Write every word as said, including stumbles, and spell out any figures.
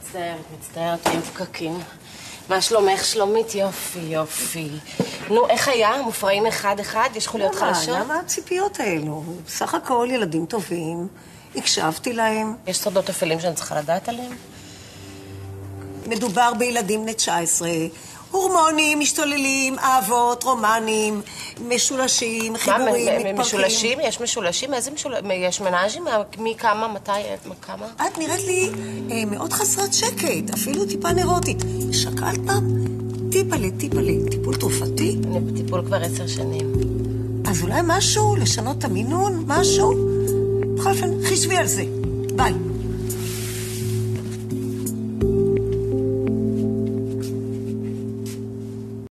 מצטערת, מצטערת, עם פקקים. מה שלומך, שלומית? יופי, יופי. נו, איך היה? מופרעים אחד-אחד? יש חוליות חלשות? למה הציפיות האלו? בסך הכל ילדים טובים, הקשבתי להם. יש סודות אפלים שאני צריכה לדעת עליהם? מדובר בילדים בני תשע עשרה, הורמונים, משתוללים, אהבות, רומנים, משולשים, חיבורים, מתפרקים. מה, משולשים? יש משולשים? איזה משולשים? יש מנאז'ים? מי כמה? מתי? כמה? את נראית לי אה, מאוד חסרת שקט, אפילו טיפה נרוטית. שקלת פעם? טיפלה, טיפלה, טיפול תרופתי? אני בטיפול כבר עשר שנים. אז אולי משהו? לשנות את המינון? משהו? בכל אופן, חישבי על זה. ביי.